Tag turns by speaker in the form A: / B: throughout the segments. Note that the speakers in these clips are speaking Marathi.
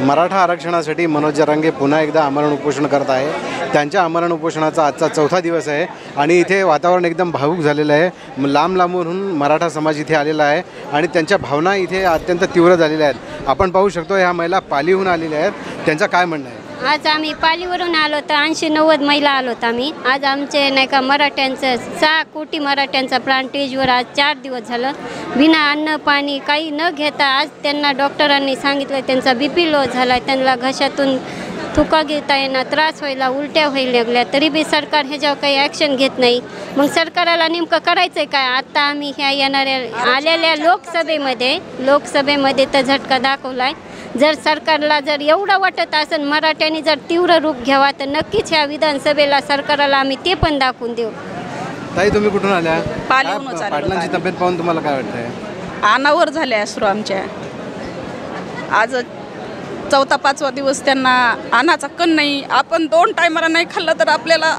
A: मराठा आरक्षणासाठी मनोज जरांगे पुन्हा एकदा आमरण उपोषण करत आहे। त्यांच्या आमरण उपोषणाचा आजचा चौथा दिवस आहे आणि इथे वातावरण एकदम भावुक झालेलं आहे। लांब लांबून मराठा समाज इथे आलेला आहे आणि त्यांच्या भावना इथे अत्यंत तीव्र झालेल्या आहेत। आपण पाहू शकतो ह्या महिला पालीहून आलेल्या आहेत। त्यांचं काय म्हणणं आहे?
B: आज आम्ही पालीवरून आलो तर 80-90 महिला आलोत आम्ही। आज आमचे नाही का मराठ्यांचं 6 कोटी मराठ्यांचा प्लांटेजवर आज 4 दिवस झालं बिना अन्न पाणी काही न घेता। आज त्यांना डॉक्टरांनी सांगितलं त्यांचा BP लो झाला, त्यांना घशातून थुका घेता येणार, त्रास व्हायला, उलट्या व्हायला लागल्या, तरी बी सरकार ह्याच्यावर काही ॲक्शन घेत नाही। मग सरकारला नेमकं करायचं आहे काय? आता आम्ही ह्या येणाऱ्या आलेल्या लोकसभेमध्ये तर झटका दाखवला आहे। जर सरकारला जर एवढं वाटत असेल मराठ्यांनी जर तीव्र रूप घ्यावा तर नक्कीच ह्या विधानसभेला सरकारला आम्ही ते पण दाखवून देऊ।
A: ताई तुम्ही कुठून आल्या?
C: पालीहूनच आलो।
A: पाटलांची तब्येत पाहून तुम्हाला काय वाटतंय?
C: अनावर झाले अश्रू आमच्या। आज 4-5वा दिवस त्यांना अन्नाचा कण नाही। आपण 2 टायमाला नाही खाल्लं तर आपल्याला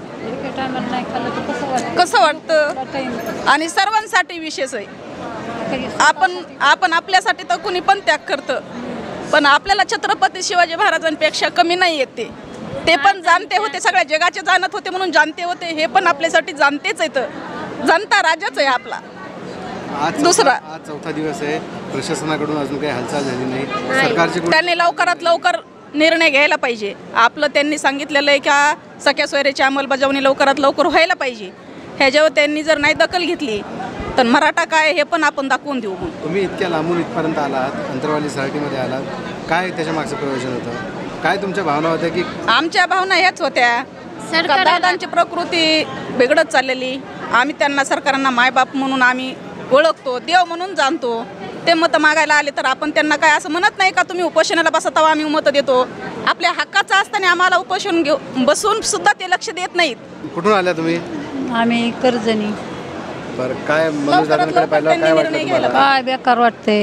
C: कसं वाटतं? आणि सर्वांसाठी विशेष आहे। आपण आपल्यासाठी तर कुणी पण त्याग करतं, पण आपल्याला छत्रपती शिवाजी महाराजांपेक्षा कमी नाही येते। ते पण जाणते होते, सगळ्या जगाचे जाणत होते म्हणून जाणते होते। हे पण आपल्यासाठी जाणतेच आहेत। जनता राजाच आहे आपला।
A: आज चौथा दिवस आहे, प्रशासनाकडून अजून काही हालचाल झाली नाही। सरकारची
C: त्यांनी लवकरात लवकर निर्णय घ्यायला पाहिजे। आपलं त्यांनी सांगितलेलं आहे का सख्या सोयऱ्याची अंमलबजावणी लवकरात लवकर व्हायला पाहिजे। ह्याच्यावर त्यांनी जर नाही दखल घेतली तर मराठा काय हे पण आपण दाखवून देऊ।
A: तुम्ही इतक्या लांबून इथपर्यंत आलात, अंतरवाली सराटीमध्ये आलात, काय त्याच्या मागचं प्रयोजन होतं? काय तुमच्या भावना होत्या? की
C: आमच्या भावना ह्याच होत्या, दादांची प्रकृती बिघडत चाललेली। आम्ही त्यांना सरकारांना मायबाप म्हणून आम्ही ओळखतो, देव म्हणून जाणतो। ते मतं मागायला आले तर आपण त्यांना काय असं म्हणत नाही का तुम्ही उपोषणाला बसा तेव्हा आम्ही मतं देतो। आपल्या हक्काचं असताना आम्हाला उपोषण बसून सुद्धा ते लक्ष देत नाहीत।
A: कुठून आल्या तुम्ही?
D: आम्ही कर्जनी।
A: बरं, काय मनोज दादांकडे पाहिलं, काय वाटतं तुम्हाला?
D: काय बेकार वाटते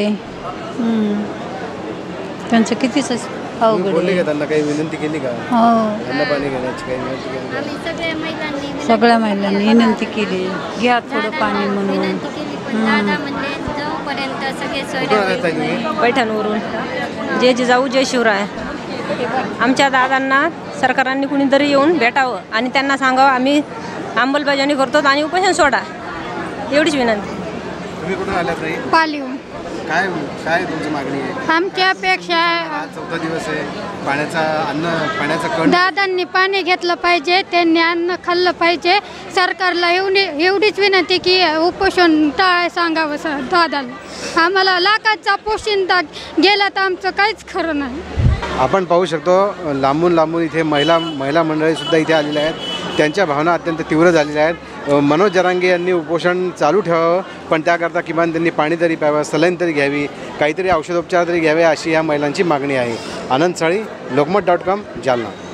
D: त्यांचं कितीच अवघड
A: बोलली का? त्यांना काही विनंती केली का?
D: हो,
A: अन्न पाणी घेण्याची काही विनंती केली का?
B: आम्ही
D: सगळ्या महिलांनी विनंती केली घ्या थोडं पाणी म्हणून।
B: विनंती केली पण दादा म्हणले जोपर्यंत सगळे
A: कुठून आलात ताई तुम्ही?
E: पैठणवरून। जय जिजाऊ जय शिवराय। आमच्या दादांना सरकारांनी कुणीतरी येऊन भेटावं आणि त्यांना सांगावं आम्ही अंमलबजावणी करतो आणि उपोषण सोडा, एवढीच विनंती।
A: तुम्ही कुठून आल्यात ताई?
D: पालीहून।
A: काय काय तुमची मागणी आहे?
D: आमच्यापेक्षा
A: आज चौथा दिवस आहे, पाण्याचा कण
D: दादांनी पाणी घेतलं पाहिजे, त्यांनी अन्न खाल्लं पाहिजे। सरकारला एवढीच विनंती की उपोषण टाळाय सांगावं दादांना। आम्हाला लाखाचा पोशिंदा गेला तर आमचं काहीच खरं नाही।
A: आपण पाहू शकतो लांबून इथे महिला मंडळीसुद्धा इथे आलेल्या आहेत। त्यांच्या भावना अत्यंत तीव्र झालेल्या आहेत। मनोज जरांगे यांनी उपोषण चालू ठेवावं, पण त्याकरता किमान त्यांनी पाणी तरी प्यावं, सलाईन तरी घ्यावी, काहीतरी औषधोपचार तरी घ्यावे, अशी या महिलांची मागणी आहे। आनंद साळी, लोकमत.com, जालना।